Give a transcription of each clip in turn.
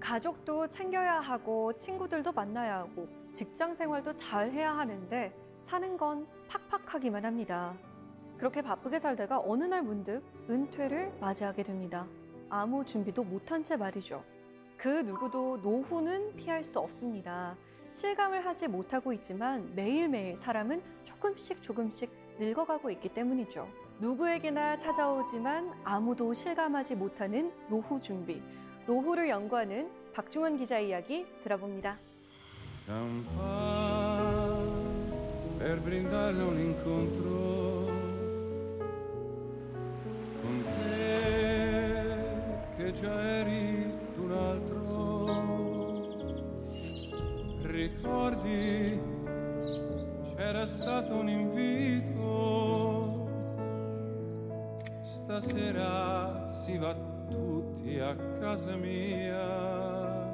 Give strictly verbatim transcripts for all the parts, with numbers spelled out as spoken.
가족도 챙겨야 하고 친구들도 만나야 하고 직장 생활도 잘 해야 하는데 사는 건 팍팍하기만 합니다. 그렇게 바쁘게 살다가 어느 날 문득 은퇴를 맞이하게 됩니다. 아무 준비도 못한 채 말이죠. 그 누구도 노후는 피할 수 없습니다. 실감을 하지 못하고 있지만 매일매일 사람은 조금씩 조금씩 늙어가고 있기 때문이죠. 누구에게나 찾아오지만 아무도 실감하지 못하는 노후 준비. 노후를 연구하는 박중원 기자 이야기 들어봅니다. Per brindare un incontro con te che già eri d'un altro. Ricordi c'era stato un invito. Stasera si va tutti a casa mia.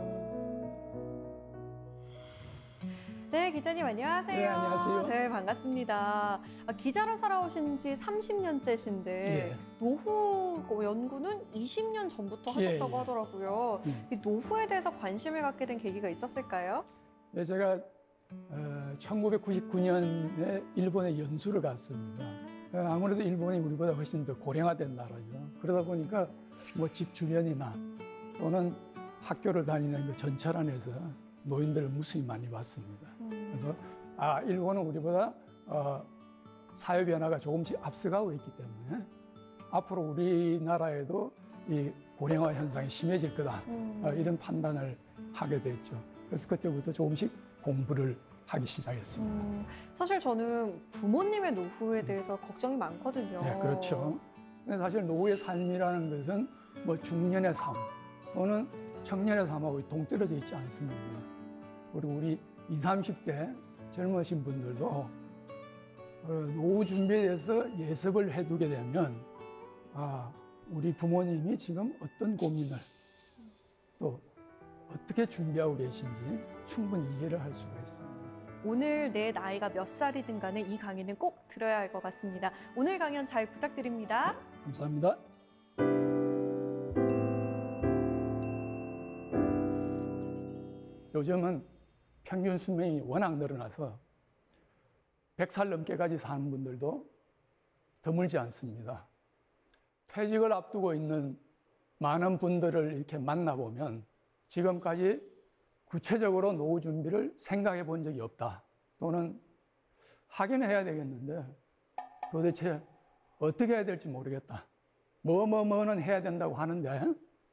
네, 기자님 안녕하세요. 네, 안녕하세요. 네, 반갑습니다. 아, 기자로 살아오신 지 삼십 년째신데 예. 노후 연구는 이십 년 전부터 하셨다고 예, 예. 하더라고요. 음. 이 노후에 대해서 관심을 갖게 된 계기가 있었을까요? 네, 제가 어, 천구백구십구 년에 일본에 연수를 갔습니다. 어, 아무래도 일본이 우리보다 훨씬 더 고령화된 나라죠. 그러다 보니까 뭐 집 주변이나 또는 학교를 다니는 그 전철 안에서 노인들을 무수히 많이 봤습니다. 음. 그래서 아, 일본은 우리보다 어, 사회 변화가 조금씩 앞서가고 있기 때문에 앞으로 우리나라에도 이 고령화 현상이 심해질 거다. 음. 어, 이런 판단을 하게 됐죠. 그래서 그때부터 조금씩 공부를 하기 시작했습니다. 음, 사실 저는 부모님의 노후에 대해서 걱정이 많거든요. 네, 그렇죠. 근데 사실 노후의 삶이라는 것은 뭐 중년의 삶 또는 청년의 삶하고 동떨어져 있지 않습니다. 그리고 우리 이십, 삼십 대 젊으신 분들도 어, 노후 준비에 대해서 예습을 해두게 되면 아, 우리 부모님이 지금 어떤 고민을 또 어떻게 준비하고 계신지 충분히 이해를 할 수가 있습니다. 오늘 내 나이가 몇 살이든 간에 이 강의는 꼭 들어야 할 것 같습니다. 오늘 강연 잘 부탁드립니다. 네, 감사합니다. 요즘은 평균 수명이 워낙 늘어나서 백 살 넘게까지 사는 분들도 드물지 않습니다. 퇴직을 앞두고 있는 많은 분들을 이렇게 만나보면 지금까지 구체적으로 노후 준비를 생각해 본 적이 없다. 또는 하긴 해야 되겠는데 도대체 어떻게 해야 될지 모르겠다. 뭐, 뭐, 뭐는 해야 된다고 하는데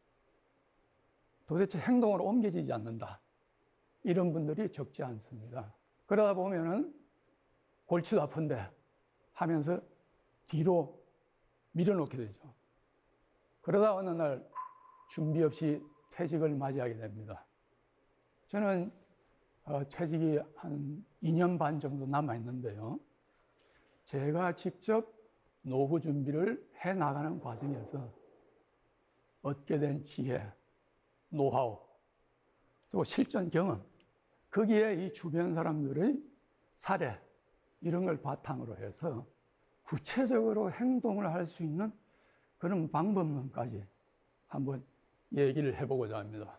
도대체 행동으로 옮겨지지 않는다. 이런 분들이 적지 않습니다. 그러다 보면은 골치도 아픈데 하면서 뒤로 밀어놓게 되죠. 그러다 어느 날 준비 없이 퇴직을 맞이하게 됩니다. 저는 어, 퇴직이 한 이 년 반 정도 남아있는데요. 제가 직접 노후 준비를 해나가는 과정에서 얻게 된 지혜, 노하우, 또 실전 경험, 거기에 이 주변 사람들의 사례, 이런 걸 바탕으로 해서 구체적으로 행동을 할 수 있는 그런 방법론까지 한번 얘기를 해보고자 합니다.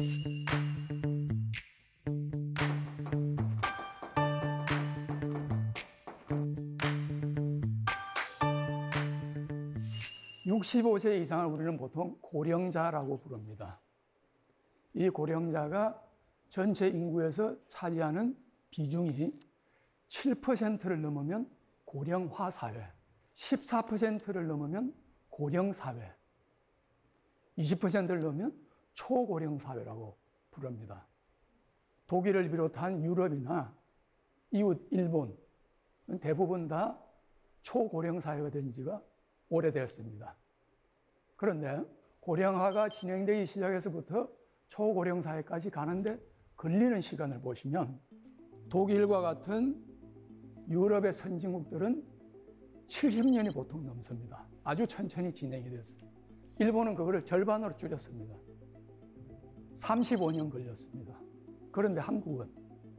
육십오 세 이상을 우리는 보통 고령자라고 부릅니다. 이 고령자가 전체 인구에서 차지하는 비중이 칠 퍼센트를 넘으면 고령화 사회, 십사 퍼센트를 넘으면 고령 사회, 이십 퍼센트를 넘으면 초고령 사회라고 부릅니다. 독일을 비롯한 유럽이나 이웃 일본 대부분 다 초고령 사회가 된 지가 오래되었습니다. 그런데 고령화가 진행되기 시작해서부터 초고령 사회까지 가는데 걸리는 시간을 보시면 독일과 같은 유럽의 선진국들은 칠십 년이 보통 넘습니다. 아주 천천히 진행이 됐습니다. 일본은 그거를 절반으로 줄였습니다. 삼십오 년 걸렸습니다. 그런데 한국은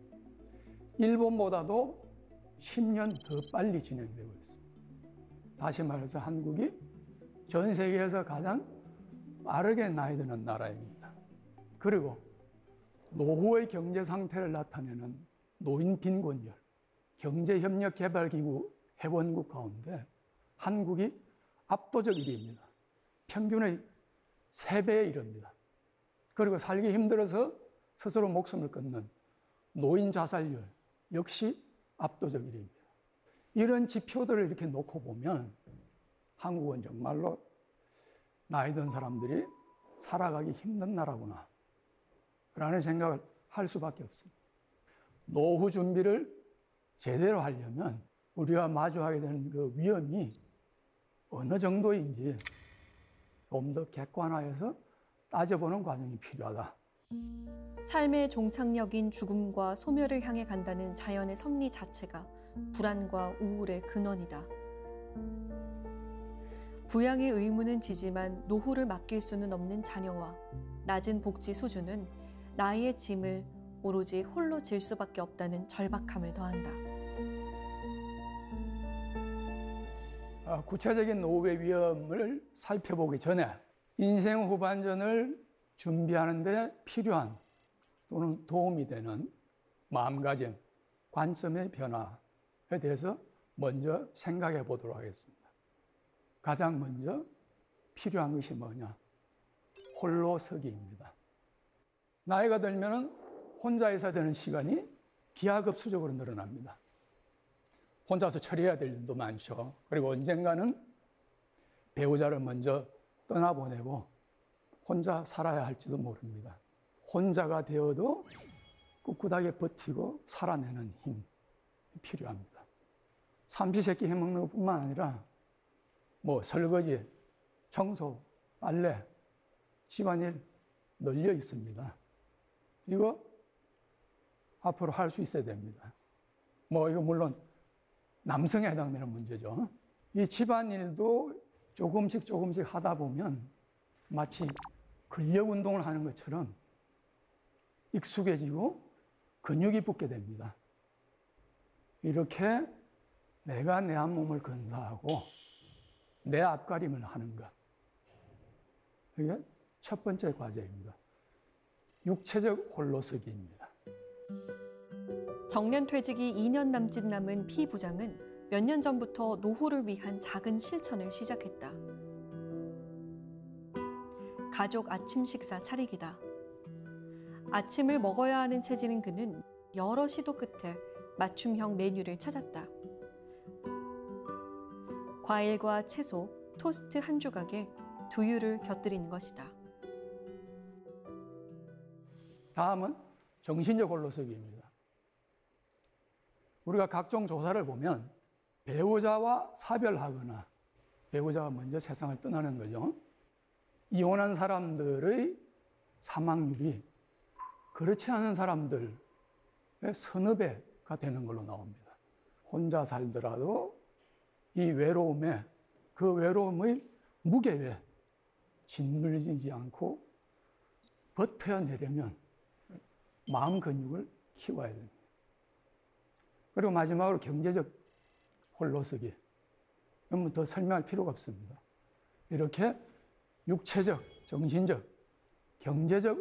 일본보다도 십 년 더 빨리 진행되고 있습니다. 다시 말해서 한국이 전 세계에서 가장 빠르게 나이 드는 나라입니다. 그리고 노후의 경제 상태를 나타내는 노인 빈곤율, 경제협력개발기구 회원국 가운데 한국이 압도적 일 위입니다. 평균의 세 배에 이릅니다. 그리고 살기 힘들어서 스스로 목숨을 끊는 노인 자살률 역시 압도적 일 위입니다. 이런 지표들을 이렇게 놓고 보면 한국은 정말로 나이 든 사람들이 살아가기 힘든 나라구나 라는 생각을 할 수밖에 없습니다. 노후 준비를 제대로 하려면 우리가 마주하게 되는 그 위험이 어느 정도인지 좀 더 객관화해서 따져보는 과정이 필요하다. 삶의 종착역인 죽음과 소멸을 향해 간다는 자연의 섭리 자체가 불안과 우울의 근원이다. 부양의 의무는 지지만 노후를 맡길 수는 없는 자녀와 낮은 복지 수준은 나이의 짐을 오로지 홀로 질 수밖에 없다는 절박함을 더한다. 구체적인 노후의 위험을 살펴보기 전에 인생 후반전을 준비하는 데 필요한 또는 도움이 되는 마음가짐, 관점의 변화에 대해서 먼저 생각해 보도록 하겠습니다. 가장 먼저 필요한 것이 뭐냐? 홀로서기입니다. 나이가 들면 혼자 있어야 되는 시간이 기하급수적으로 늘어납니다. 혼자서 처리해야 될 일도 많죠. 그리고 언젠가는 배우자를 먼저 떠나보내고 혼자 살아야 할지도 모릅니다. 혼자가 되어도 꿋꿋하게 버티고 살아내는 힘이 필요합니다. 삼시세끼 해먹는 것뿐만 아니라 뭐 설거지, 청소, 빨래, 집안일 널려 있습니다. 이거 앞으로 할 수 있어야 됩니다. 뭐 이거 물론 남성에 해당되는 문제죠. 이 집안일도 조금씩 조금씩 하다 보면 마치 근력 운동을 하는 것처럼 익숙해지고 근육이 붙게 됩니다. 이렇게 내가 내 앞몸을 건사하고 내 앞가림을 하는 것. 이게 첫 번째 과제입니다. 육체적 홀로서기입니다. 정년퇴직이 이 년 남짓 남은 피 부장은 몇 년 전부터 노후를 위한 작은 실천을 시작했다. 가족 아침 식사 차리기다. 아침을 먹어야 하는 체질인 그는 여러 시도 끝에 맞춤형 메뉴를 찾았다. 과일과 채소, 토스트 한 조각에 두유를 곁들이는 것이다. 다음은 정신적 홀로서기입니다. 우리가 각종 조사를 보면 배우자와 사별하거나 배우자가 먼저 세상을 떠나는 거죠. 이혼한 사람들의 사망률이 그렇지 않은 사람들의 서너 배가 되는 걸로 나옵니다. 혼자 살더라도 이 외로움에 그 외로움의 무게에 짓눌리지 않고 버텨내려면 마음 근육을 키워야 됩니다. 그리고 마지막으로 경제적 홀로서기. 그러면 더 설명할 필요가 없습니다. 이렇게 육체적, 정신적, 경제적으로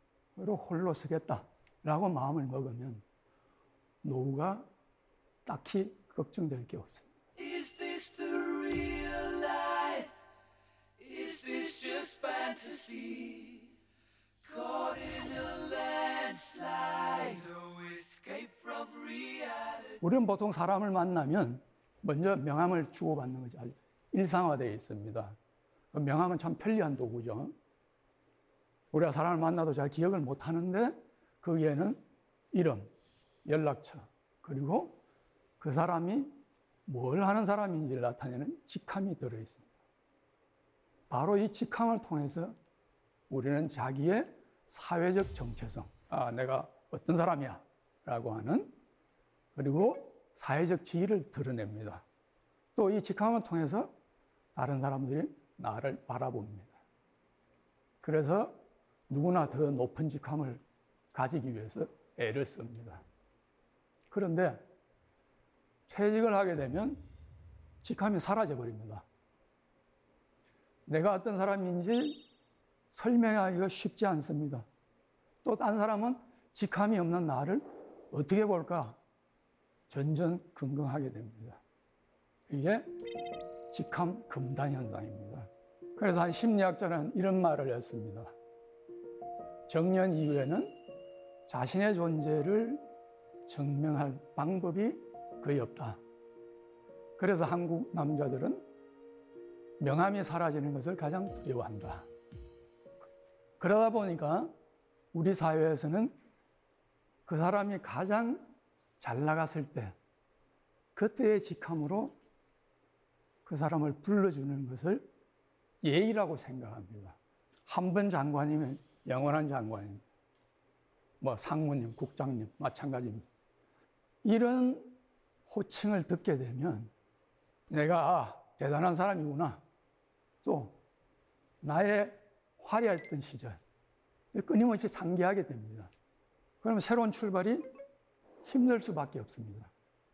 홀로서겠다라고 마음을 먹으면 노후가 딱히 걱정될 게 없습니다. Is this the real life? Is this just fantasy? Caught in a landslide, no escape from reality. 우리는 보통 사람을 만나면 먼저 명함을 주고받는 것이 아주 일상화되어 있습니다. 명함은 참 편리한 도구죠. 우리가 사람을 만나도 잘 기억을 못 하는데 거기에는 이름, 연락처, 그리고 그 사람이 뭘 하는 사람인지를 나타내는 직함이 들어있습니다. 바로 이 직함을 통해서 우리는 자기의 사회적 정체성, 아, 내가 어떤 사람이야 라고 하는, 그리고 사회적 지위를 드러냅니다. 또 이 직함을 통해서 다른 사람들이 나를 바라봅니다. 그래서 누구나 더 높은 직함을 가지기 위해서 애를 씁니다. 그런데 퇴직을 하게 되면 직함이 사라져버립니다. 내가 어떤 사람인지 설명하기가 쉽지 않습니다. 또 딴 사람은 직함이 없는 나를 어떻게 볼까? 전전긍긍하게 됩니다. 이게 직함 금단 현상입니다. 그래서 한 심리학자는 이런 말을 했습니다. 정년 이후에는 자신의 존재를 증명할 방법이 거의 없다. 그래서 한국 남자들은 명함이 사라지는 것을 가장 두려워한다. 그러다 보니까 우리 사회에서는 그 사람이 가장 잘 나갔을 때 그때의 직함으로 그 사람을 불러주는 것을 예의라고 생각합니다. 한 번 장관이면 영원한 장관입니다. 뭐 상무님, 국장님 마찬가지입니다. 이런 호칭을 듣게 되면 내가 아, 대단한 사람이구나. 또 나의 화려했던 시절 끊임없이 상기하게 됩니다. 그러면 새로운 출발이 힘들 수밖에 없습니다.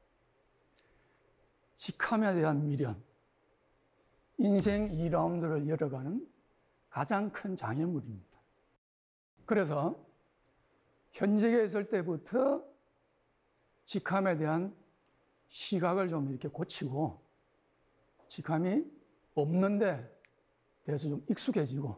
직함에 대한 미련, 인생 이 라운드를 열어가는 가장 큰 장애물입니다. 그래서 현직에 있을 때부터 직함에 대한 시각을 좀 이렇게 고치고 직함이 없는데 대해서 좀 익숙해지고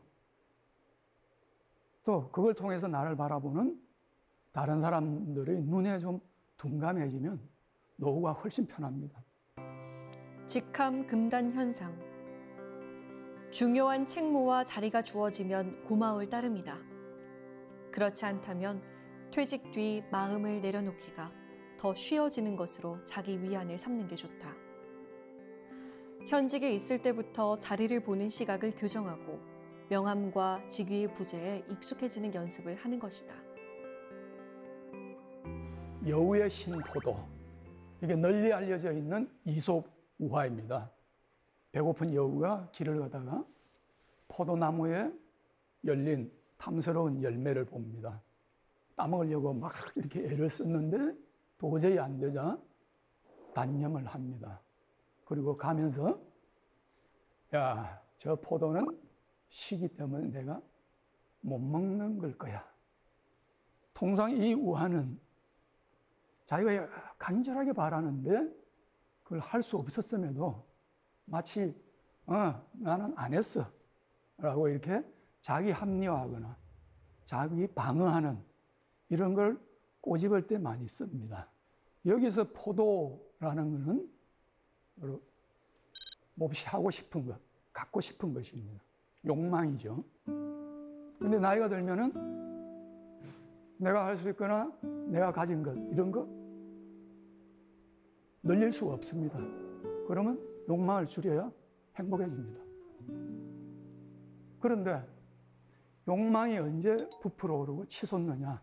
또 그걸 통해서 나를 바라보는 다른 사람들의 눈에 좀 둔감해지면 노후가 훨씬 편합니다. 직함 금단 현상. 중요한 책무와 자리가 주어지면 고마울 따름이다. 그렇지 않다면 퇴직 뒤 마음을 내려놓기가 더 쉬워지는 것으로 자기 위안을 삼는 게 좋다. 현직에 있을 때부터 자리를 보는 시각을 교정하고 명함과 직위의 부재에 익숙해지는 연습을 하는 것이다. 여우의 신포도. 이게 널리 알려져 있는 이솝 우화입니다. 배고픈 여우가 길을 가다가 포도나무에 열린 탐스러운 열매를 봅니다. 따먹으려고 막 이렇게 애를 썼는데 도저히 안 되자 단념을 합니다. 그리고 가면서 야, 저 포도는 시기 때문에 내가 못 먹는 걸 거야. 통상 이 우화는 자기가 간절하게 바라는데 그걸 할 수 없었음에도 마치 어, 나는 안 했어 라고 이렇게 자기 합리화하거나 자기 방어하는 이런 걸 꼬집을 때 많이 씁니다. 여기서 포도라는 것은 몹시 하고 싶은 것, 갖고 싶은 것입니다. 욕망이죠. 근데 나이가 들면은 내가 할 수 있거나 내가 가진 것, 이런 거 늘릴 수가 없습니다. 그러면 욕망을 줄여야 행복해집니다. 그런데 욕망이 언제 부풀어 오르고 치솟느냐?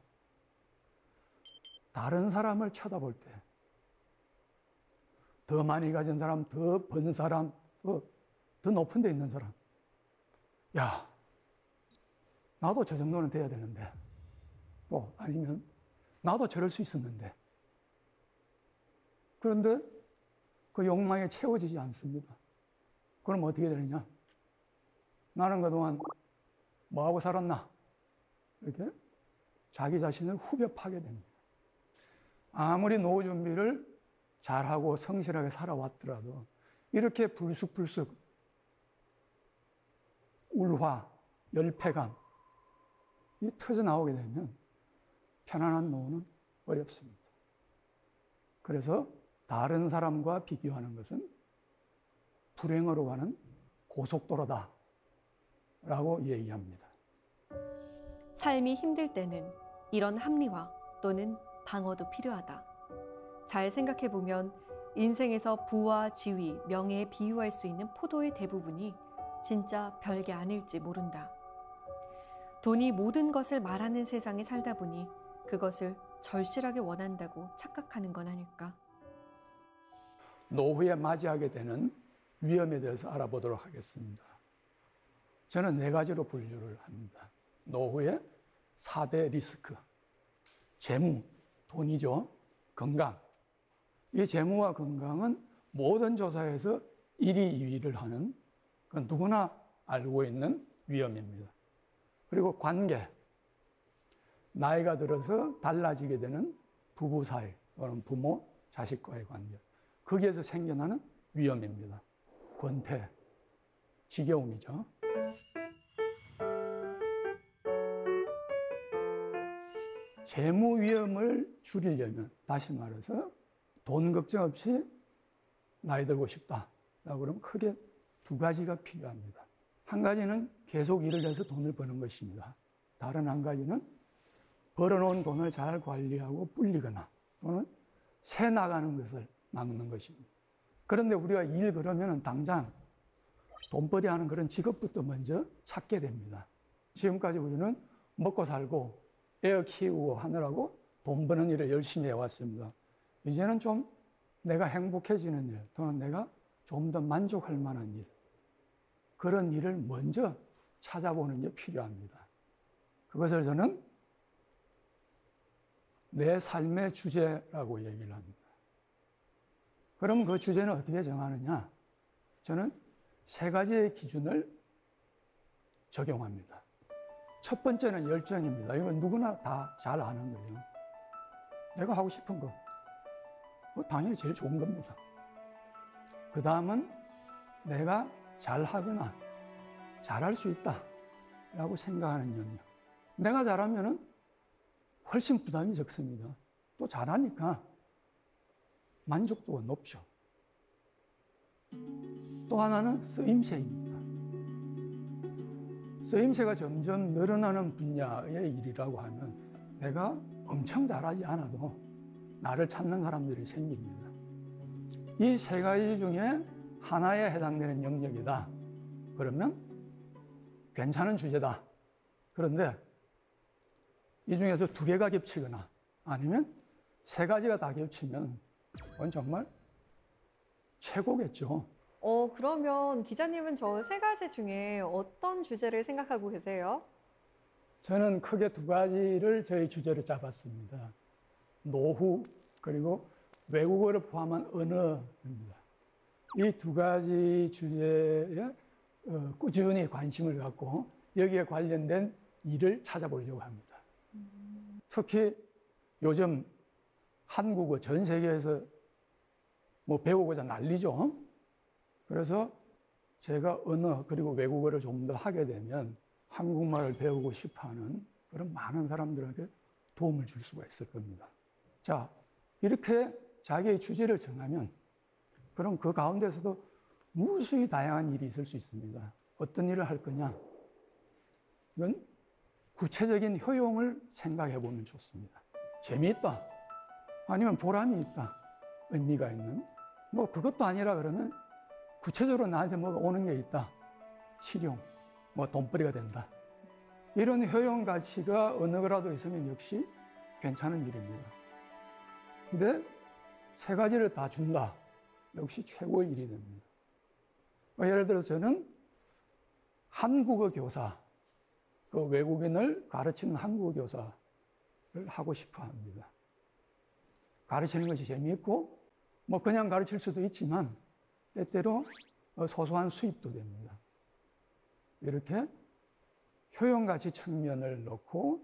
다른 사람을 쳐다볼 때, 더 많이 가진 사람, 더 번 사람, 더, 더 높은 데 있는 사람. 야, 나도 저 정도는 돼야 되는데. 또 아니면 나도 저럴 수 있었는데. 그런데 그 욕망이 채워지지 않습니다. 그럼 어떻게 되느냐? 나는 그동안 뭐하고 살았나? 이렇게 자기 자신을 후벼파게 됩니다. 아무리 노후 준비를 잘하고 성실하게 살아왔더라도 이렇게 불쑥불쑥 울화, 열패감 이 터져 나오게 되면 편안한 노후는 어렵습니다. 그래서 다른 사람과 비교하는 것은 불행으로 가는 고속도로다 라고 얘기합니다. 삶이 힘들 때는 이런 합리화 또는 방어도 필요하다. 잘 생각해보면 인생에서 부와 지위, 명예에 비유할 수 있는 포도의 대부분이 진짜 별게 아닐지 모른다. 돈이 모든 것을 말하는 세상에 살다 보니 그것을 절실하게 원한다고 착각하는 건 아닐까? 노후에 맞이하게 되는 위험에 대해서 알아보도록 하겠습니다. 저는 네 가지로 분류를 합니다. 노후의 사 대 리스크. 재무, 돈이죠. 건강. 이 재무와 건강은 모든 조사에서 일 위, 이 위를 하는 그건 누구나 알고 있는 위험입니다. 그리고 관계. 나이가 들어서 달라지게 되는 부부 사이 또는 부모, 자식과의 관계. 거기에서 생겨나는 위험입니다. 권태, 지겨움이죠. 재무 위험을 줄이려면, 다시 말해서 돈 걱정 없이 나이 들고 싶다라고 그러면 크게 두 가지가 필요합니다. 한 가지는 계속 일을 해서 돈을 버는 것입니다. 다른 한 가지는 벌어놓은 돈을 잘 관리하고 불리거나 또는 새 나가는 것을 막는 것입니다. 그런데 우리가 일 그러면 당장 돈벌이 하는 그런 직업부터 먼저 찾게 됩니다. 지금까지 우리는 먹고 살고 애 키우고 하느라고 돈 버는 일을 열심히 해왔습니다. 이제는 좀 내가 행복해지는 일 또는 내가 좀 더 만족할 만한 일, 그런 일을 먼저 찾아보는 게 필요합니다. 그것을 저는 내 삶의 주제라고 얘기를 합니다. 그럼 그 주제는 어떻게 정하느냐? 저는 세 가지의 기준을 적용합니다. 첫 번째는 열정입니다. 이건 누구나 다 잘 아는 거예요. 내가 하고 싶은 거, 당연히 제일 좋은 겁니다. 그 다음은 내가 잘하거나 잘할 수 있다라고 생각하는 영역. 내가 잘하면 훨씬 부담이 적습니다. 또 잘하니까 만족도가 높죠. 또 하나는 쓰임새입니다. 쓰임새가 점점 늘어나는 분야의 일이라고 하면 내가 엄청 잘하지 않아도 나를 찾는 사람들이 생깁니다. 이 세 가지 중에 하나에 해당되는 영역이다. 그러면 괜찮은 주제다. 그런데 이 중에서 두 개가 겹치거나 아니면 세 가지가 다 겹치면 그건 정말 최고겠죠. 어, 그러면 기자님은 저 세 가지 중에 어떤 주제를 생각하고 계세요? 저는 크게 두 가지를 저희 주제로 잡았습니다. 노후 그리고 외국어를 포함한 언어입니다. 이 두 가지 주제에 꾸준히 관심을 갖고 여기에 관련된 일을 찾아보려고 합니다. 특히 요즘 한국어 전 세계에서 뭐 배우고자 난리죠. 그래서 제가 언어 그리고 외국어를 좀 더 하게 되면 한국말을 배우고 싶어하는 그런 많은 사람들에게 도움을 줄 수가 있을 겁니다. 자, 이렇게 자기의 주제를 정하면 그럼 그 가운데서도 무수히 다양한 일이 있을 수 있습니다. 어떤 일을 할 거냐? 이건 구체적인 효용을 생각해 보면 좋습니다. 재미있다. 아니면 보람이 있다. 의미가 있는. 뭐 그것도 아니라 그러면 구체적으로 나한테 뭐가 오는 게 있다. 실용, 뭐 돈벌이가 된다. 이런 효용 가치가 어느 거라도 있으면 역시 괜찮은 일입니다. 근데 세 가지를 다 준다. 역시 최고의 일이 됩니다. 예를 들어서 저는 한국어 교사, 그 외국인을 가르치는 한국어 교사를 하고 싶어 합니다. 가르치는 것이 재미있고, 뭐 그냥 가르칠 수도 있지만, 때때로 소소한 수입도 됩니다. 이렇게 효용가치 측면을 놓고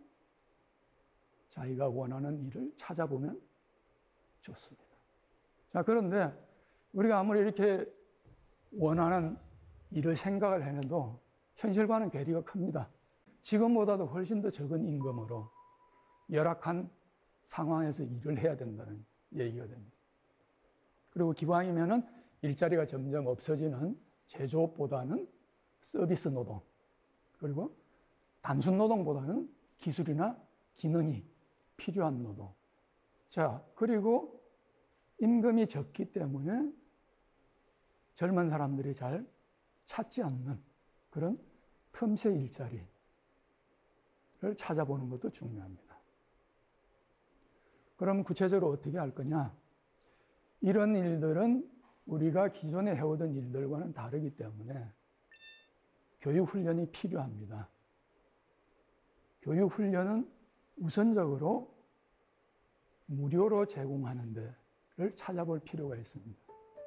자기가 원하는 일을 찾아보면 좋습니다. 자, 그런데 우리가 아무리 이렇게 원하는 일을 생각을 해도 현실과는 괴리가 큽니다. 지금보다도 훨씬 더 적은 임금으로 열악한 상황에서 일을 해야 된다는 얘기가 됩니다. 그리고 기왕이면은 일자리가 점점 없어지는 제조업보다는 서비스 노동, 그리고 단순 노동보다는 기술이나 기능이 필요한 노동. 자, 그리고 임금이 적기 때문에 젊은 사람들이 잘 찾지 않는 그런 틈새 일자리를 찾아보는 것도 중요합니다. 그럼 구체적으로 어떻게 할 거냐? 이런 일들은 우리가 기존에 해오던 일들과는 다르기 때문에 교육훈련이 필요합니다. 교육훈련은 우선적으로 무료로 제공하는 데를 찾아볼 필요가 있습니다.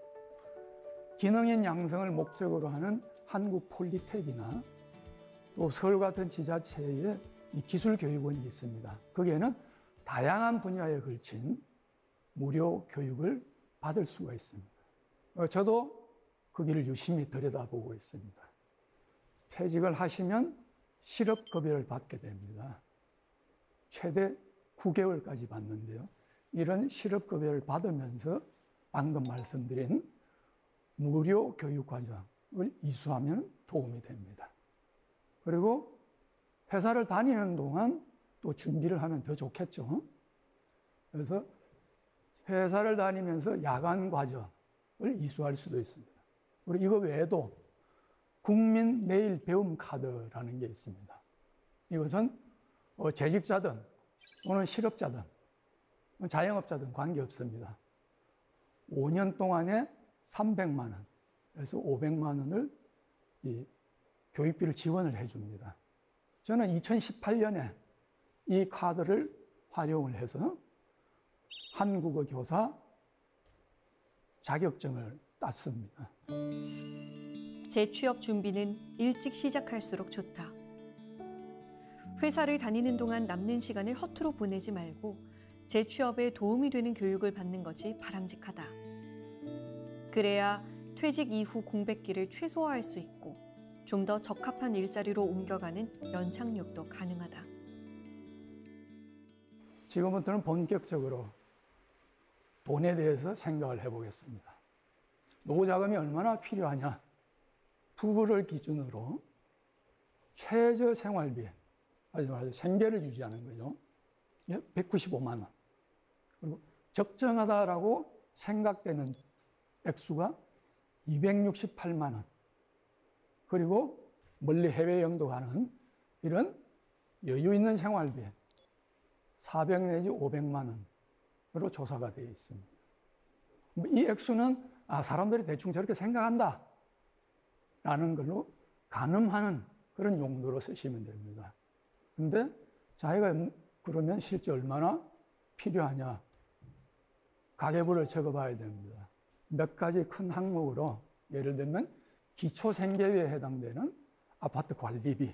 기능인 양성을 목적으로 하는 한국 폴리텍이나 또 서울 같은 지자체의 이 기술교육원이 있습니다. 거기에는 다양한 분야에 걸친 무료 교육을 받을 수가 있습니다. 저도 거기를 유심히 들여다보고 있습니다. 퇴직을 하시면 실업급여를 받게 됩니다. 최대 구 개월까지 받는데요. 이런 실업급여를 받으면서 방금 말씀드린 무료 교육과정을 이수하면 도움이 됩니다. 그리고 회사를 다니는 동안 또 준비를 하면 더 좋겠죠. 그래서 회사를 다니면서 야간 과정을 이수할 수도 있습니다. 그리고 이거 외에도 국민 내일 배움 카드라는 게 있습니다. 이것은 재직자든 또는 실업자든 자영업자든 관계없습니다. 오 년 동안에 삼백만 원, 그래서 오백만 원을 이 교육비를 지원을 해줍니다. 저는 이천십팔 년에 이 카드를 활용을 해서 한국어 교사 자격증을 땄습니다. 재취업 준비는 일찍 시작할수록 좋다. 회사를 다니는 동안 남는 시간을 허투루 보내지 말고 재취업에 도움이 되는 교육을 받는 것이 바람직하다. 그래야 퇴직 이후 공백기를 최소화할 수 있고 좀 더 적합한 일자리로 옮겨가는 연착륙도 가능하다. 지금부터는 본격적으로 돈에 대해서 생각을 해보겠습니다. 노후자금이 얼마나 필요하냐? 부부를 기준으로 최저 생활비, 하지 말해서 생계를 유지하는 거죠. 백구십오만 원. 그리고 적정하다라고 생각되는 액수가 이백육십팔만 원. 그리고 멀리 해외여행도 가는 이런 여유 있는 생활비 사백 내지 오백만 원으로 조사가 되어 있습니다. 이 액수는 아, 사람들이 대충 저렇게 생각한다 라는 걸로 가늠하는 그런 용도로 쓰시면 됩니다. 근데 자기가 그러면 실제 얼마나 필요하냐? 가계부를 적어봐야 됩니다. 몇 가지 큰 항목으로 예를 들면 기초생계비에 해당되는 아파트 관리비,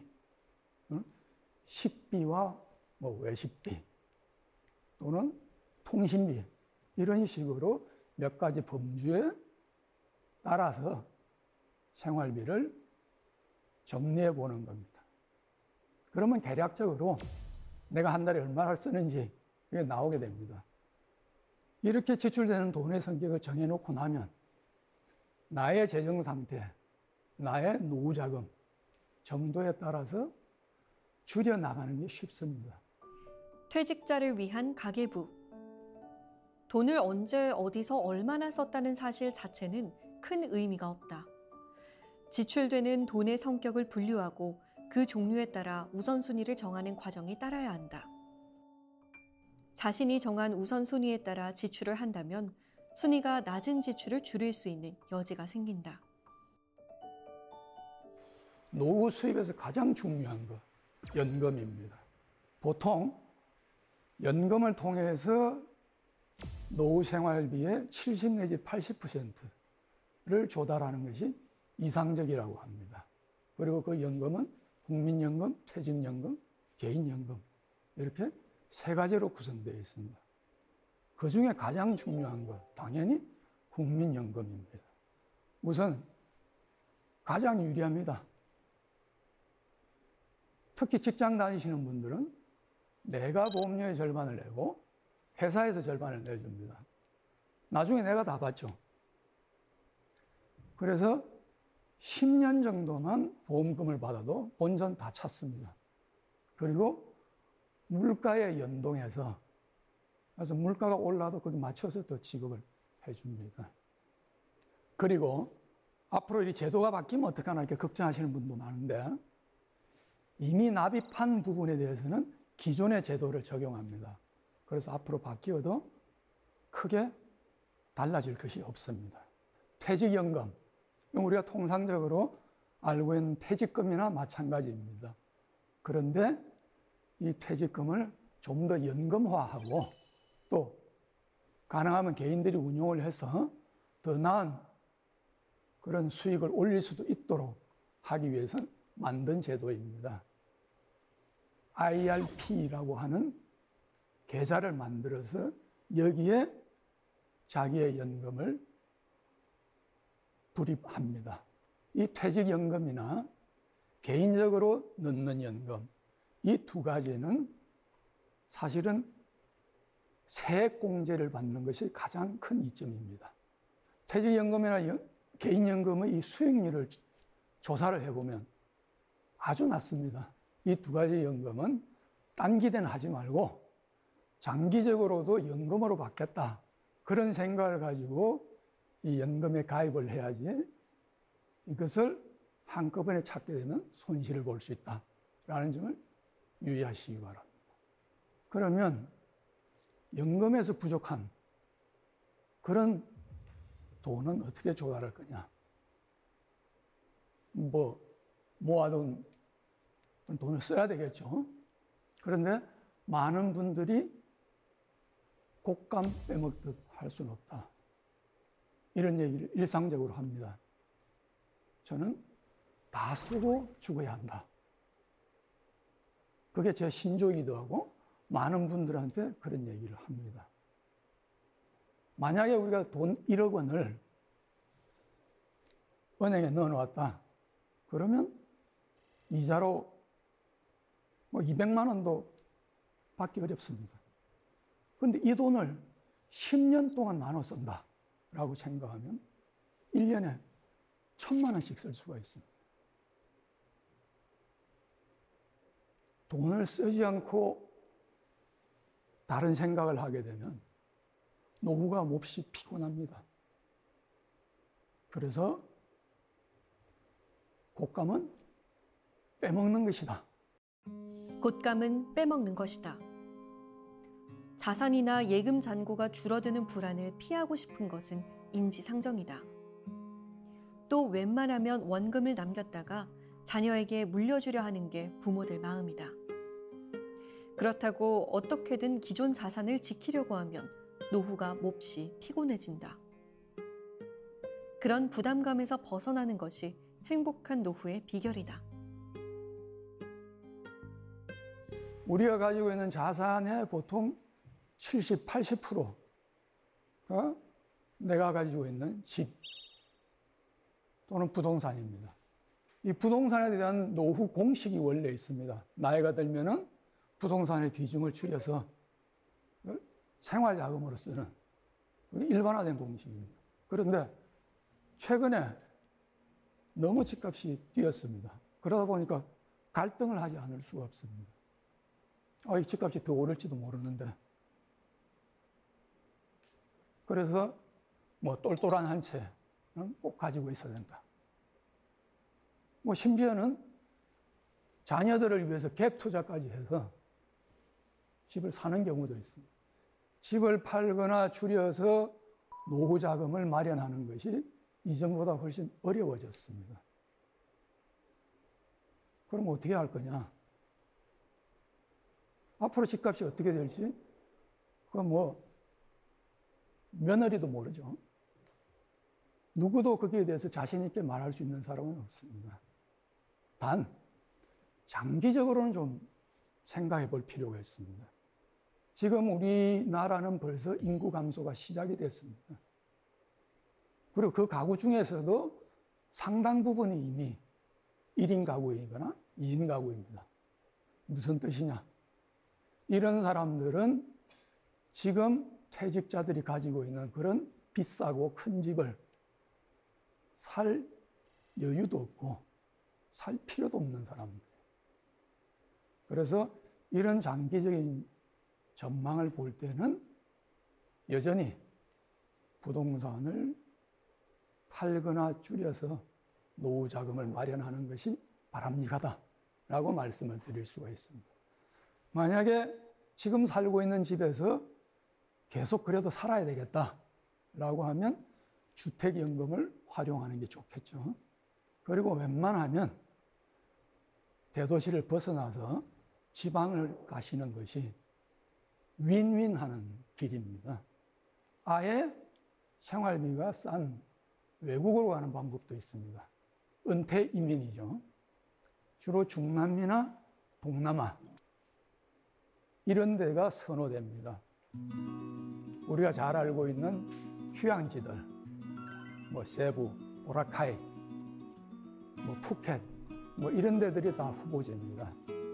식비와 뭐 외식비 또는 통신비 이런 식으로 몇 가지 범주에 따라서 생활비를 정리해 보는 겁니다. 그러면 대략적으로 내가 한 달에 얼마나 쓰는지 이게 나오게 됩니다. 이렇게 지출되는 돈의 성격을 정해놓고 나면 나의 재정 상태, 나의 노후 자금 정도에 따라서 줄여 나가는 게 쉽습니다. 퇴직자를 위한 가계부. 돈을 언제 어디서 얼마나 썼다는 사실 자체는 큰 의미가 없다. 지출되는 돈의 성격을 분류하고 그 종류에 따라 우선순위를 정하는 과정이 따라야 한다. 자신이 정한 우선순위에 따라 지출을 한다면 순위가 낮은 지출을 줄일 수 있는 여지가 생긴다. 노후 수입에서 가장 중요한 것, 연금입니다. 보통 연금을 통해서 노후 생활비의 칠십 내지 팔십 퍼센트를 조달하는 것이 이상적이라고 합니다. 그리고 그 연금은 국민연금, 퇴직연금, 개인연금 이렇게 세 가지로 구성되어 있습니다. 그 중에 가장 중요한 것, 당연히 국민연금입니다. 우선 가장 유리합니다. 특히 직장 다니시는 분들은 내가 보험료의 절반을 내고 회사에서 절반을 내줍니다. 나중에 내가 다 받죠. 그래서 십 년 정도만 보험금을 받아도 본전 다 찼습니다. 그리고 물가에 연동해서 그래서 물가가 올라도 거기 맞춰서 더 지급을 해줍니다. 그리고 앞으로 이 제도가 바뀌면 어떡하나 이렇게 걱정하시는 분도 많은데 이미 납입한 부분에 대해서는 기존의 제도를 적용합니다. 그래서 앞으로 바뀌어도 크게 달라질 것이 없습니다. 퇴직연금, 우리가 통상적으로 알고 있는 퇴직금이나 마찬가지입니다. 그런데 이 퇴직금을 좀 더 연금화하고 또 가능하면 개인들이 운용을 해서 더 나은 그런 수익을 올릴 수도 있도록 하기 위해서 만든 제도입니다. 아이알피라고 하는 계좌를 만들어서 여기에 자기의 연금을 불입합니다. 이 퇴직연금이나 개인적으로 넣는 연금, 이 두 가지는 사실은 세액공제를 받는 것이 가장 큰 이점입니다. 퇴직연금이나 개인연금의 이 수익률을 조사를 해보면 아주 낮습니다. 이 두 가지 연금은 단기대는 하지 말고 장기적으로도 연금으로 받겠다. 그런 생각을 가지고 이 연금에 가입을 해야지 이것을 한꺼번에 찾게 되면 손실을 볼 수 있다라는 점을 유의하시기 바랍니다. 그러면 연금에서 부족한 그런 돈은 어떻게 조달할 거냐? 뭐 모아둔 돈을 써야 되겠죠. 그런데 많은 분들이 곶감 빼먹듯 할 수는 없다. 이런 얘기를 일상적으로 합니다. 저는 다 쓰고 죽어야 한다. 그게 제 신조이기도 하고 많은 분들한테 그런 얘기를 합니다. 만약에 우리가 돈 일억 원을 은행에 넣어놓았다. 그러면 이자로 뭐 이백만 원도 받기 어렵습니다. 그런데 이 돈을 십 년 동안 나눠 쓴다라고 생각하면 일 년에 천만 원씩 쓸 수가 있습니다. 돈을 쓰지 않고 다른 생각을 하게 되면 노후가 몹시 피곤합니다. 그래서 곶감은 빼먹는 것이다. 곶감은 빼먹는 것이다. 자산이나 예금 잔고가 줄어드는 불안을 피하고 싶은 것은 인지상정이다. 또 웬만하면 원금을 남겼다가 자녀에게 물려주려 하는 게 부모들 마음이다. 그렇다고 어떻게든 기존 자산을 지키려고 하면 노후가 몹시 피곤해진다. 그런 부담감에서 벗어나는 것이 행복한 노후의 비결이다. 우리가 가지고 있는 자산의 보통 칠십, 팔십 퍼센트가 내가 가지고 있는 집 또는 부동산입니다. 이 부동산에 대한 노후 공식이 원래 있습니다. 나이가 들면은 부동산의 비중을 줄여서 생활자금으로 쓰는 일반화된 공식입니다. 그런데 최근에 너무 집값이 뛰었습니다. 그러다 보니까 갈등을 하지 않을 수가 없습니다. 아, 이 집값이 더 오를지도 모르는데. 그래서 뭐 똘똘한 한 채는 꼭 가지고 있어야 된다. 뭐 심지어는 자녀들을 위해서 갭 투자까지 해서 집을 사는 경우도 있습니다. 집을 팔거나 줄여서 노후 자금을 마련하는 것이 이전보다 훨씬 어려워졌습니다. 그럼 어떻게 할 거냐? 앞으로 집값이 어떻게 될지 그건 뭐 며느리도 모르죠. 누구도 거기에 대해서 자신 있게 말할 수 있는 사람은 없습니다. 단 장기적으로는 좀 생각해 볼 필요가 있습니다. 지금 우리나라는 벌써 인구 감소가 시작이 됐습니다. 그리고 그 가구 중에서도 상당 부분이 이미 일 인 가구이거나 이 인 가구입니다. 무슨 뜻이냐? 이런 사람들은 지금 퇴직자들이 가지고 있는 그런 비싸고 큰 집을 살 여유도 없고 살 필요도 없는 사람들. 그래서 이런 장기적인 전망을 볼 때는 여전히 부동산을 팔거나 줄여서 노후 자금을 마련하는 것이 바람직하다라고 말씀을 드릴 수가 있습니다. 만약에 지금 살고 있는 집에서 계속 그래도 살아야 되겠다라고 하면 주택연금을 활용하는 게 좋겠죠. 그리고 웬만하면 대도시를 벗어나서 지방을 가시는 것이 윈윈하는 길입니다. 아예 생활비가 싼 외국으로 가는 방법도 있습니다. 은퇴 이민이죠. 주로 중남미나 동남아 이런 데가 선호됩니다. 우리가 잘 알고 있는 휴양지들, 뭐 세부, 보라카이, 뭐 푸켓, 뭐 이런 데들이 다 후보지입니다.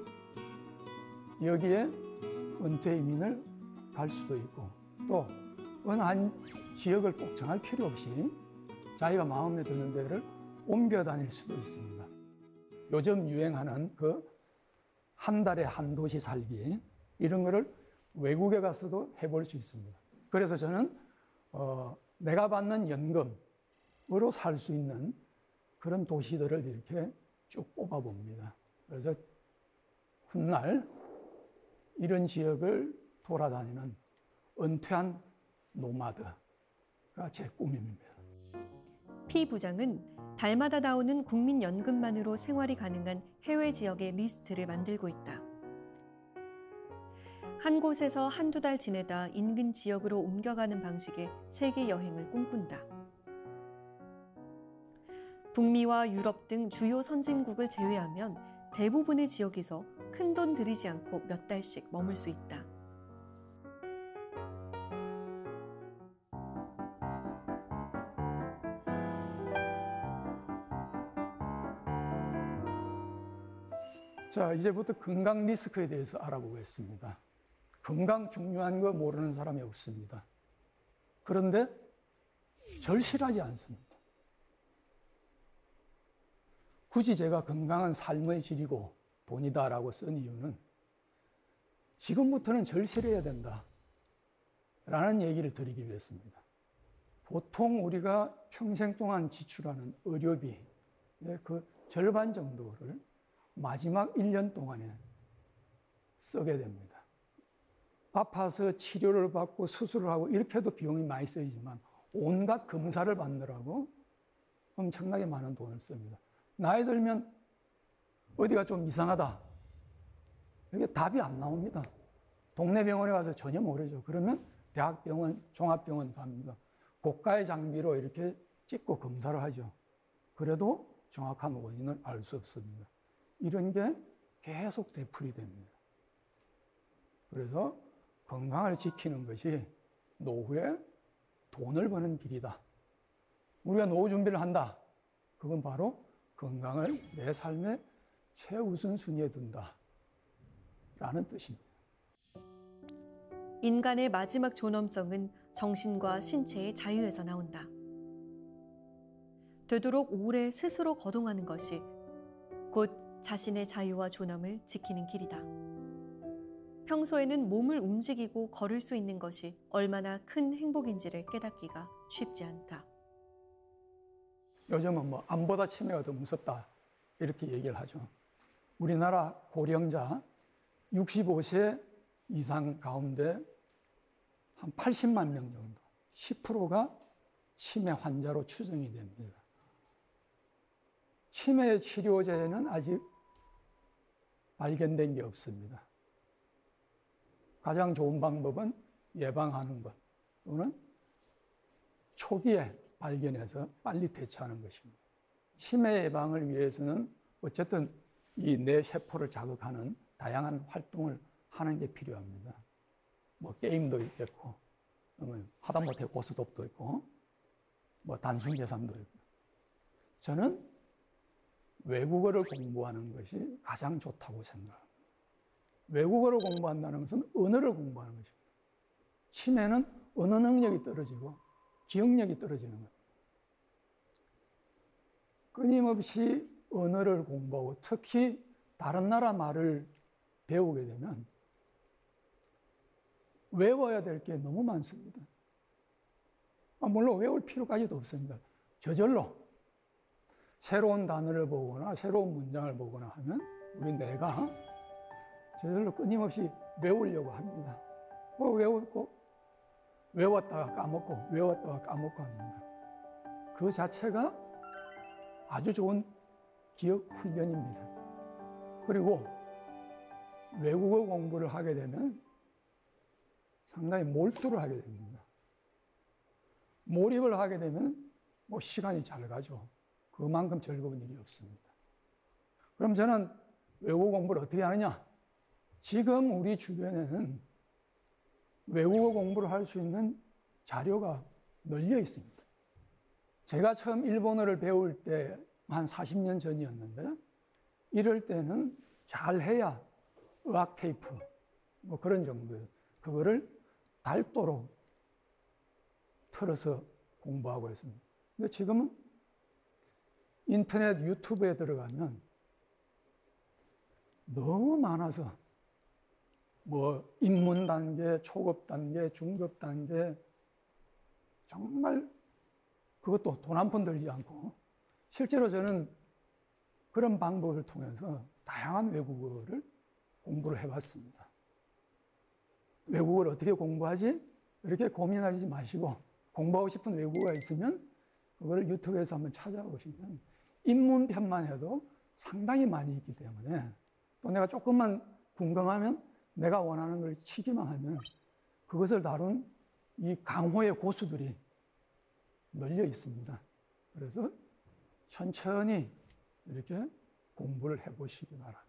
여기에 은퇴 이민을 갈 수도 있고, 또 어느 한 지역을 꼭 정할 필요 없이 자기가 마음에 드는 데를 옮겨 다닐 수도 있습니다. 요즘 유행하는 그 한 달에 한 도시 살기, 이런 거를 외국에 가서도 해볼 수 있습니다. 그래서 저는 어, 내가 받는 연금으로 살 수 있는 그런 도시들을 이렇게 쭉 뽑아봅니다. 그래서 훗날 이런 지역을 돌아다니는 은퇴한 노마드가 제 꿈입니다. 피 부장은 달마다 나오는 국민연금만으로 생활이 가능한 해외 지역의 리스트를 만들고 있다. 한 곳에서 한두 달 지내다 인근 지역으로 옮겨가는 방식의 세계 여행을 꿈꾼다. 북미와 유럽 등 주요 선진국을 제외하면 대부분의 지역에서 큰돈 들이지 않고 몇 달씩 머물 수 있다. 자, 이제부터 건강 리스크에 대해서 알아보겠습니다. 건강 중요한 거 모르는 사람이 없습니다. 그런데 절실하지 않습니다. 굳이 제가 건강한 삶의 질이고 돈이다라고 쓴 이유는 지금부터는 절실해야 된다 라는 얘기를 드리기 위해서입니다. 보통 우리가 평생 동안 지출하는 의료비의 그 절반 정도를 마지막 일 년 동안에 쓰게 됩니다. 아파서 치료를 받고 수술을 하고 이렇게 해도 비용이 많이 쓰이지만 온갖 검사를 받느라고 엄청나게 많은 돈을 씁니다. 나이 들면 어디가 좀 이상하다. 이게 답이 안 나옵니다. 동네 병원에 가서 전혀 모르죠. 그러면 대학병원, 종합병원 갑니다. 고가의 장비로 이렇게 찍고 검사를 하죠. 그래도 정확한 원인을 알 수 없습니다. 이런 게 계속 되풀이 됩니다. 그래서 건강을 지키는 것이 노후에 돈을 버는 길이다. 우리가 노후 준비를 한다. 그건 바로 건강을 내 삶의 최우선 순위에 둔다. 라는 뜻입니다. 인간의 마지막 존엄성은 정신과 신체의 자유에서 나온다. 되도록 오래 스스로 거동하는 것이 곧 자신의 자유와 존엄을 지키는 길이다. 평소에는 몸을 움직이고 걸을 수 있는 것이 얼마나 큰 행복인지를 깨닫기가 쉽지 않다. 요즘은 뭐 암보다 치매가 더 무섭다 이렇게 얘기를 하죠. 우리나라 고령자 육십오 세 이상 가운데 한 팔십만 명 정도, 십 퍼센트가 치매 환자로 추정이 됩니다. 치매 치료제는 아직 발견된 게 없습니다. 가장 좋은 방법은 예방하는 것 또는 초기에 발견해서 빨리 대처하는 것입니다. 치매 예방을 위해서는 어쨌든 이 뇌세포를 자극하는 다양한 활동을 하는 게 필요합니다. 뭐 게임도 있겠고, 하다못해 고스톱도 있고, 뭐 단순 계산도 있고. 저는 외국어를 공부하는 것이 가장 좋다고 생각합니다. 외국어를 공부한다는 것은 언어를 공부하는 것입니다. 치매는 언어 능력이 떨어지고 기억력이 떨어지는 겁니다. 끊임없이 언어를 공부하고 특히 다른 나라 말을 배우게 되면 외워야 될 게 너무 많습니다. 물론 외울 필요까지도 없습니다. 저절로 새로운 단어를 보거나 새로운 문장을 보거나 하면 우리 뇌가 저절로 끊임없이 외우려고 합니다. 뭐 외우고 외웠다가 까먹고 외웠다가 까먹고 합니다. 그 자체가 아주 좋은 기억 훈련입니다. 그리고 외국어 공부를 하게 되면 상당히 몰두를 하게 됩니다. 몰입을 하게 되면 뭐 시간이 잘 가죠. 그만큼 즐거운 일이 없습니다. 그럼 저는 외국어 공부를 어떻게 하느냐? 지금 우리 주변에는 외국어 공부를 할 수 있는 자료가 널려 있습니다. 제가 처음 일본어를 배울 때 한 사십 년 전이었는데, 이럴 때는 잘해야 의학 테이프 뭐 그런 정도예요. 그거를 닳도록 틀어서 공부하고 있습니다. 근데 지금은 인터넷 유튜브에 들어가면 너무 많아서 뭐 입문 단계, 초급 단계, 중급 단계, 정말 그것도 돈 한 푼 들지 않고, 실제로 저는 그런 방법을 통해서 다양한 외국어를 공부를 해봤습니다. 외국어를 어떻게 공부하지? 이렇게 고민하지 마시고, 공부하고 싶은 외국어가 있으면 그걸 유튜브에서 한번 찾아보시면 입문편만 해도 상당히 많이 있기 때문에, 또 내가 조금만 궁금하면 내가 원하는 걸 치기만 하면 그것을 다룬 이 강호의 고수들이 널려 있습니다. 그래서 천천히 이렇게 공부를 해보시기 바랍니다.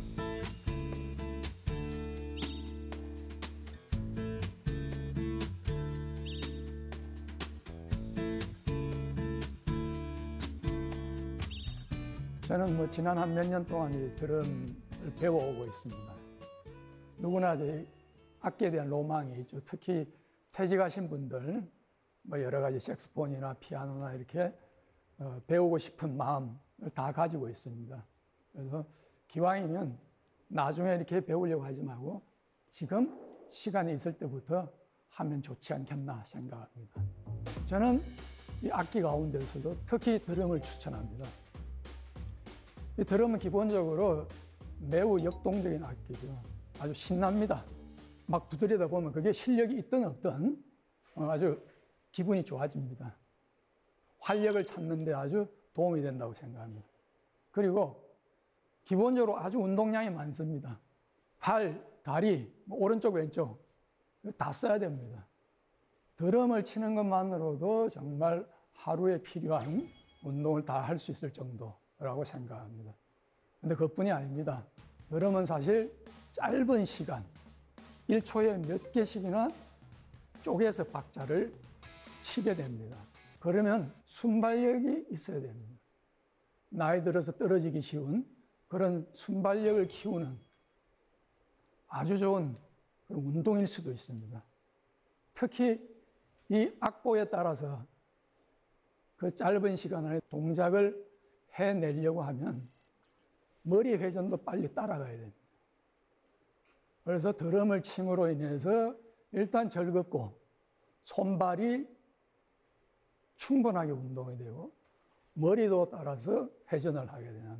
저는 뭐 지난 한 몇 년 동안 이 드럼을 배워오고 있습니다. 누구나 이제 악기에 대한 로망이 있죠. 특히 퇴직하신 분들, 뭐 여러 가지 색소폰이나 피아노나 이렇게 어, 배우고 싶은 마음을 다 가지고 있습니다. 그래서 기왕이면 나중에 이렇게 배우려고 하지 말고 지금 시간이 있을 때부터 하면 좋지 않겠나 생각합니다. 저는 이 악기 가운데서도 특히 드럼을 추천합니다. 이 드럼은 기본적으로 매우 역동적인 악기죠. 아주 신납니다. 막 두드리다 보면 그게 실력이 있든 없든 아주 기분이 좋아집니다. 활력을 찾는 데 아주 도움이 된다고 생각합니다. 그리고 기본적으로 아주 운동량이 많습니다. 발, 다리, 오른쪽, 왼쪽 다 써야 됩니다. 드럼을 치는 것만으로도 정말 하루에 필요한 운동을 다 할 수 있을 정도라고 생각합니다. 근데 그것뿐이 아닙니다. 드럼은 사실 짧은 시간, 일 초에 몇 개씩이나 쪼개서 박자를 치게 됩니다. 그러면 순발력이 있어야 됩니다. 나이 들어서 떨어지기 쉬운 그런 순발력을 키우는 아주 좋은 그런 운동일 수도 있습니다. 특히 이 악보에 따라서 그 짧은 시간 안에 동작을 해내려고 하면 머리 회전도 빨리 따라가야 됩니다. 그래서 드럼을 침으로 인해서 일단 즐겁고 손발이 충분하게 운동이 되고 머리도 따라서 회전을 하게 되는,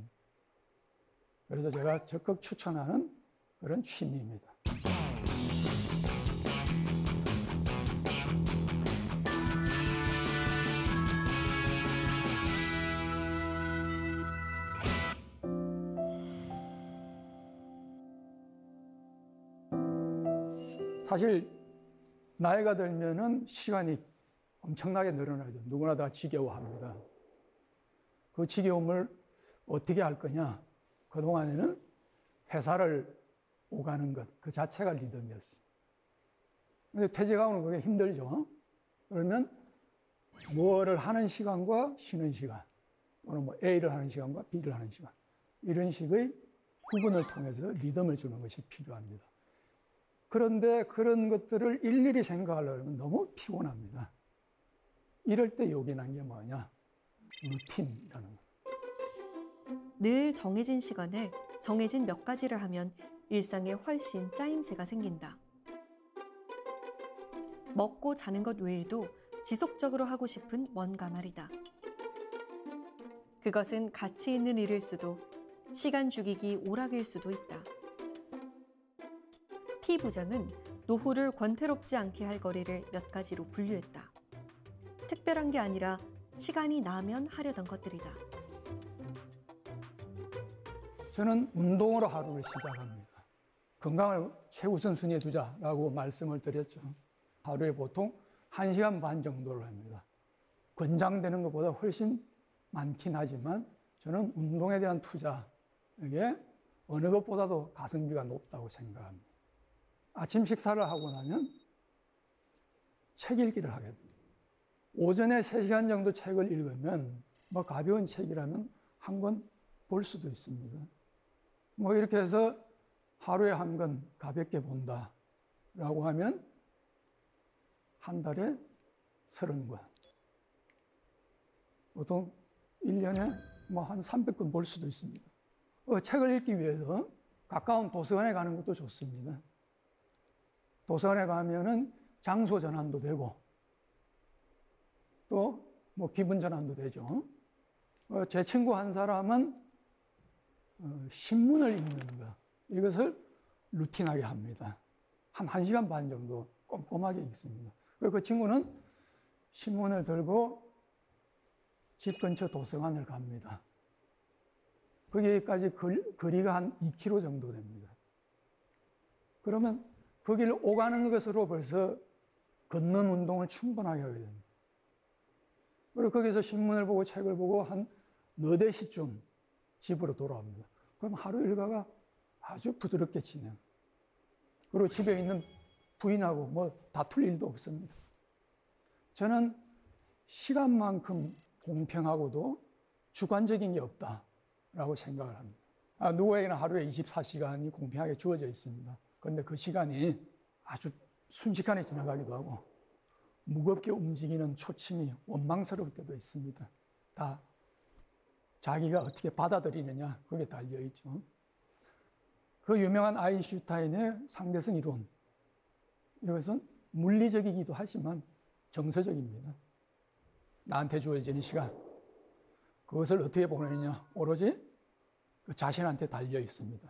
그래서 제가 적극 추천하는 그런 취미입니다. 사실 나이가 들면은 시간이 엄청나게 늘어나죠. 누구나 다 지겨워합니다. 그 지겨움을 어떻게 할 거냐? 그동안에는 회사를 오가는 것, 그 자체가 리듬이었습니다. 근데 퇴직하고는 그게 힘들죠. 그러면 뭐를 하는 시간과 쉬는 시간, 또는 뭐 A를 하는 시간과 B를 하는 시간, 이런 식의 구분을 통해서 리듬을 주는 것이 필요합니다. 그런데 그런 것들을 일일이 생각하려면 너무 피곤합니다. 이럴 때 요긴한 게 뭐냐? 루틴이라는 거. 늘 정해진 시간에 정해진 몇 가지를 하면 일상에 훨씬 짜임새가 생긴다. 먹고 자는 것 외에도 지속적으로 하고 싶은 뭔가 말이다. 그것은 가치 있는 일일 수도, 시간 죽이기 오락일 수도 있다. 피 부장은 노후를 권태롭지 않게 할 거리를 몇 가지로 분류했다. 특별한 게 아니라 시간이 나면 하려던 것들이다. 저는 운동으로 하루를 시작합니다. 건강을 최우선순위에 두자라고 말씀을 드렸죠. 하루에 보통 한 시간 반 정도를 합니다. 권장되는 것보다 훨씬 많긴 하지만 저는 운동에 대한 투자, 이게 어느 것보다도 가성비가 높다고 생각합니다. 아침 식사를 하고 나면 책 읽기를 하게 됩니다. 오전에 세 시간 정도 책을 읽으면 뭐 가벼운 책이라면 한 권 볼 수도 있습니다. 뭐 이렇게 해서 하루에 한 권 가볍게 본다라고 하면 한 달에 서른 권. 보통 일 년에 뭐 한 삼백 권 볼 수도 있습니다. 어, 책을 읽기 위해서 가까운 도서관에 가는 것도 좋습니다. 도서관에 가면은 장소 전환도 되고 또 뭐 기분 전환도 되죠. 어, 제 친구 한 사람은 어, 신문을 읽는 것, 이것을 루틴하게 합니다. 한 1시간 반 정도 꼼꼼하게 읽습니다. 그 친구는 신문을 들고 집 근처 도서관을 갑니다. 거기까지 거리가 한 이 킬로미터 정도 됩니다. 그러면 거기를 오가는 것으로 벌써 걷는 운동을 충분하게 하게 됩니다. 그리고 거기서 신문을 보고 책을 보고 한 너댓 시쯤 집으로 돌아옵니다. 그럼 하루 일과가 아주 부드럽게 진행. 그리고 집에 있는 부인하고 뭐 다툴 일도 없습니다. 저는 시간만큼 공평하고도 주관적인 게 없다라고 생각을 합니다. 아, 누구에게나 하루에 이십사 시간이 공평하게 주어져 있습니다. 그런데 그 시간이 아주 순식간에 지나가기도 하고 무겁게 움직이는 초침이 원망스러울 때도 있습니다. 다 자기가 어떻게 받아들이느냐, 그게 달려있죠. 그 유명한 아인슈타인의 상대성 이론, 이것은 물리적이기도 하지만 정서적입니다. 나한테 주어지는 시간, 그것을 어떻게 보내느냐, 오로지 그 자신한테 달려 있습니다.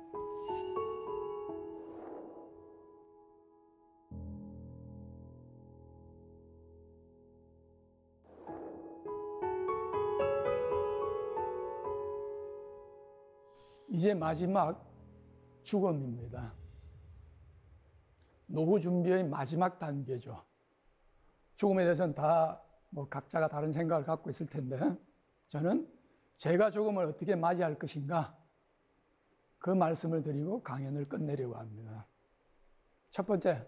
이제 마지막 죽음입니다. 노후 준비의 마지막 단계죠. 죽음에 대해서는 다 뭐 각자가 다른 생각을 갖고 있을 텐데, 저는 제가 죽음을 어떻게 맞이할 것인가, 그 말씀을 드리고 강연을 끝내려고 합니다. 첫 번째,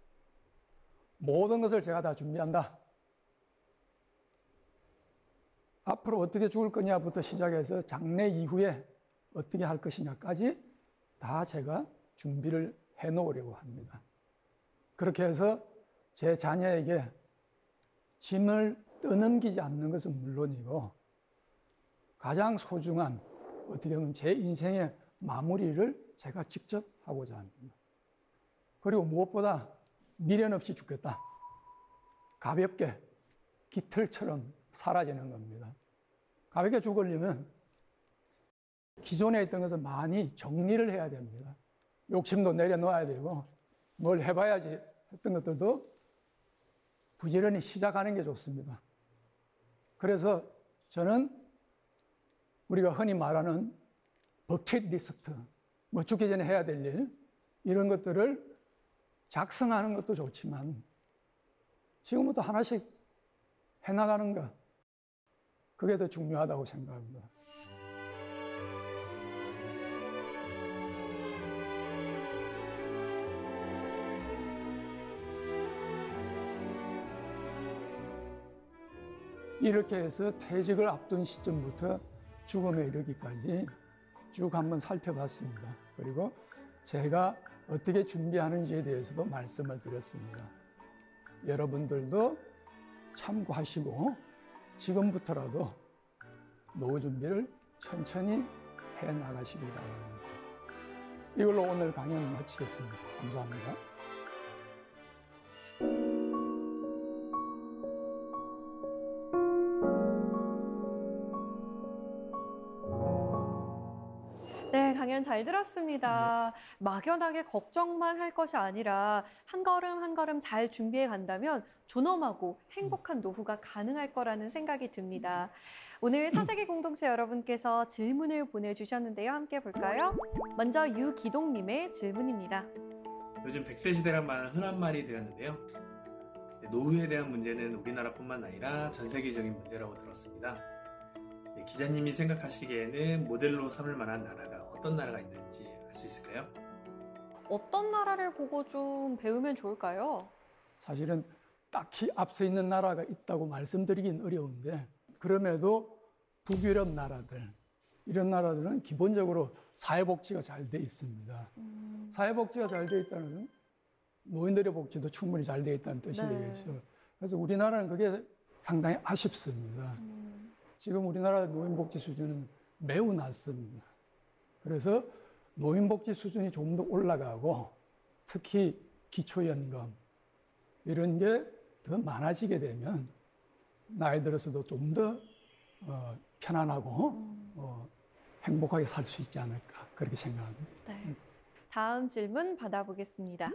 모든 것을 제가 다 준비한다. 앞으로 어떻게 죽을 거냐부터 시작해서 장래 이후에 어떻게 할 것이냐까지 다 제가 준비를 해놓으려고 합니다. 그렇게 해서 제 자녀에게 짐을 떠넘기지 않는 것은 물론이고 가장 소중한, 어떻게 보면 제 인생의 마무리를 제가 직접 하고자 합니다. 그리고 무엇보다 미련 없이 죽겠다. 가볍게 깃털처럼 사라지는 겁니다. 가볍게 죽으려면 기존에 있던 것을 많이 정리를 해야 됩니다. 욕심도 내려놓아야 되고 뭘 해봐야지 했던 것들도 부지런히 시작하는 게 좋습니다. 그래서 저는 우리가 흔히 말하는 버킷리스트, 뭐 죽기 전에 해야 될 일, 이런 것들을 작성하는 것도 좋지만 지금부터 하나씩 해나가는 것, 그게 더 중요하다고 생각합니다. 이렇게 해서 퇴직을 앞둔 시점부터 죽음에 이르기까지 쭉 한번 살펴봤습니다. 그리고 제가 어떻게 준비하는지에 대해서도 말씀을 드렸습니다. 여러분들도 참고하시고 지금부터라도 노후 준비를 천천히 해 나가시길 바랍니다. 이걸로 오늘 강연 마치겠습니다. 감사합니다. 네, 강연 잘 들었습니다. 막연하게 걱정만 할 것이 아니라 한 걸음 한 걸음 잘 준비해 간다면 존엄하고 행복한 노후가 가능할 거라는 생각이 듭니다. 오늘 사세기 공동체 여러분께서 질문을 보내주셨는데요. 함께 볼까요? 먼저 유기동님의 질문입니다. 요즘 백 세 시대란 말은 흔한 말이 되었는데요. 노후에 대한 문제는 우리나라뿐만 아니라 전 세계적인 문제라고 들었습니다. 기자님이 생각하시기에는 모델로 삼을 만한 나라가 어떤 나라가 있는지 알 수 있을까요? 어떤 나라를 보고 좀 배우면 좋을까요? 사실은 딱히 앞서 있는 나라가 있다고 말씀드리긴 어려운데 그럼에도 북유럽 나라들 이런 나라들은 기본적으로 사회복지가 잘 돼 있습니다. 음. 사회복지가 잘 돼 있다는 건 노인들의 복지도 충분히 잘 돼 있다는 뜻이 네. 되겠죠. 그래서 우리나라는 그게 상당히 아쉽습니다. 음. 지금 우리나라 노인복지 수준은 매우 낮습니다. 그래서 노인복지 수준이 좀 더 올라가고 특히 기초연금 이런 게 더 많아지게 되면 나이 들어서도 좀 더 어, 편안하고 음. 어, 행복하게 살 수 있지 않을까 그렇게 생각합니다. 네. 다음 질문 받아보겠습니다.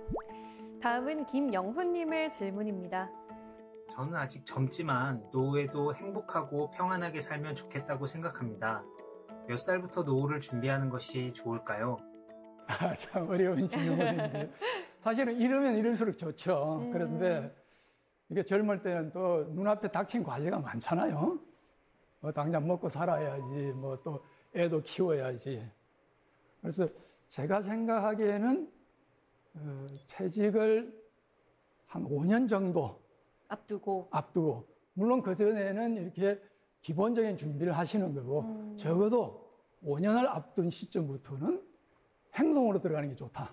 다음은 김영훈님의 질문입니다. 저는 아직 젊지만 노후에도 행복하고 평안하게 살면 좋겠다고 생각합니다. 몇 살부터 노후를 준비하는 것이 좋을까요? 아, 참 어려운 질문인데 사실은 이러면 이럴수록 좋죠. 음. 그런데 이게 젊을 때는 또 눈앞에 닥친 과제가 많잖아요. 뭐 당장 먹고 살아야지, 뭐 또 애도 키워야지. 그래서 제가 생각하기에는 어, 퇴직을 한 오 년 정도 앞두고. 앞두고, 물론 그전에는 이렇게 기본적인 준비를 하시는 거고, 음. 적어도 오 년을 앞둔 시점부터는 행동으로 들어가는 게 좋다.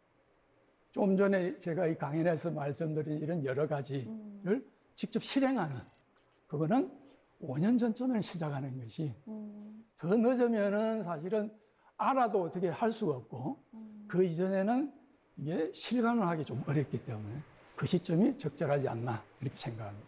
좀 전에 제가 이 강연에서 말씀드린 이런 여러 가지를 음. 직접 실행하는, 그거는 오 년 전쯤에 시작하는 것이, 음. 더 늦으면은 사실은 알아도 어떻게 할 수가 없고, 음. 그 이전에는 이게 실감을 하기 좀 어렵기 때문에 그 시점이 적절하지 않나 이렇게 생각합니다.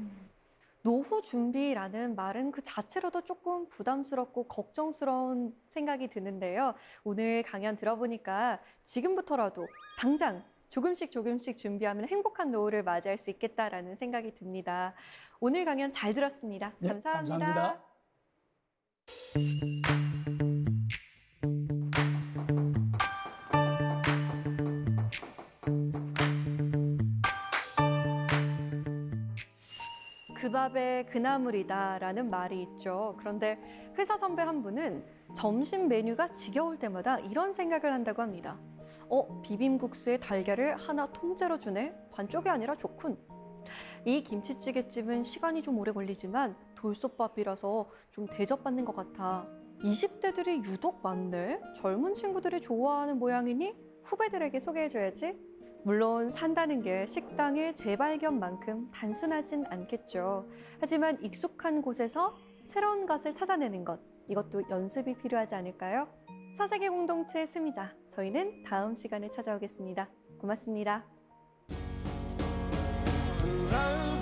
노후 준비라는 말은 그 자체로도 조금 부담스럽고 걱정스러운 생각이 드는데요. 오늘 강연 들어보니까 지금부터라도 당장 조금씩 조금씩 준비하면 행복한 노후를 맞이할 수 있겠다라는 생각이 듭니다. 오늘 강연 잘 들었습니다. 네, 감사합니다. 감사합니다. 그 밥에 그 나물이다라는 말이 있죠. 그런데 회사 선배 한 분은 점심 메뉴가 지겨울 때마다 이런 생각을 한다고 합니다. 어, 비빔국수에 달걀을 하나 통째로 주네? 반쪽이 아니라 좋군. 이 김치찌개집은 시간이 좀 오래 걸리지만 돌솥밥이라서 좀 대접받는 것 같아. 이십 대들이 유독 많네? 젊은 친구들이 좋아하는 모양이니 후배들에게 소개해줘야지. 물론 산다는 게 식당의 재발견만큼 단순하진 않겠죠. 하지만 익숙한 곳에서 새로운 것을 찾아내는 것, 이것도 연습이 필요하지 않을까요? 사세계 공동체 스미자, 저희는 다음 시간에 찾아오겠습니다. 고맙습니다. Around